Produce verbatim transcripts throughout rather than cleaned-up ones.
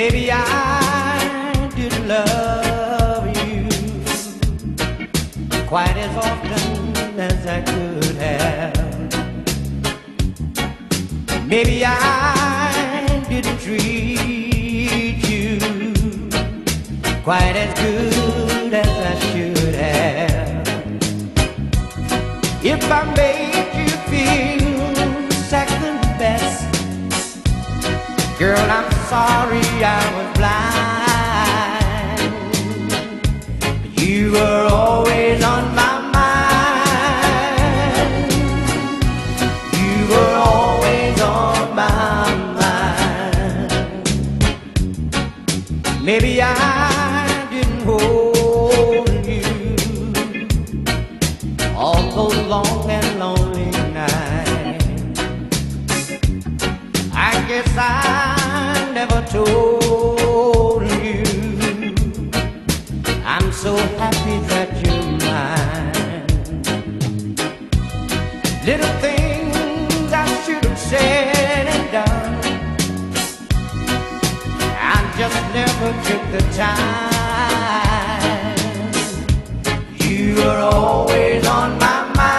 Maybe I didn't love you quite as often as I could have. Maybe I didn't treat you quite as good as I should have. If I made you feel second best, girl, I'm sorry I was blind. You were always on my mind. You were always on my mind. Maybe I didn't hold you all those long and lonely nights. I guess I never told you I'm so happy that you're mine. Little things I should have said and done, I just never took the time. You were always on my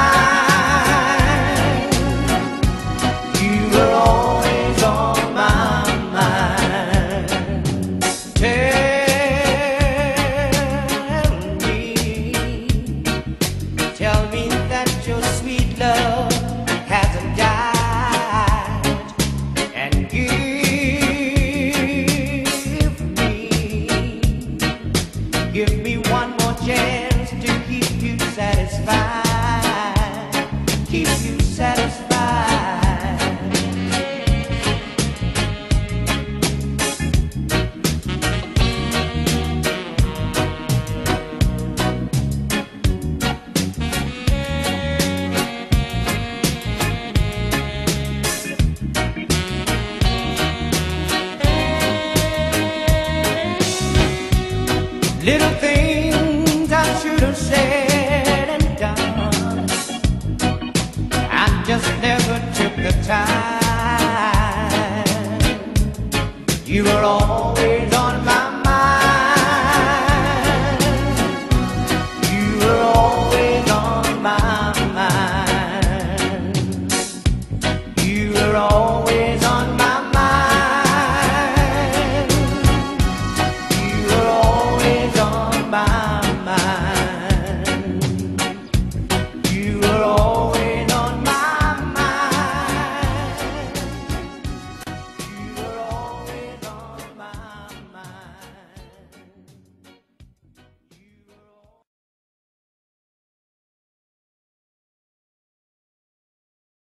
mind. You were always on my mind. Tell me, tell me that your sweet love hasn't died, and give me, give me one more chance to keep you satisfied, keep you satisfied. Little things I should have said and done, I just never took the time. You were always on my mind. You were always on my mind. You were always on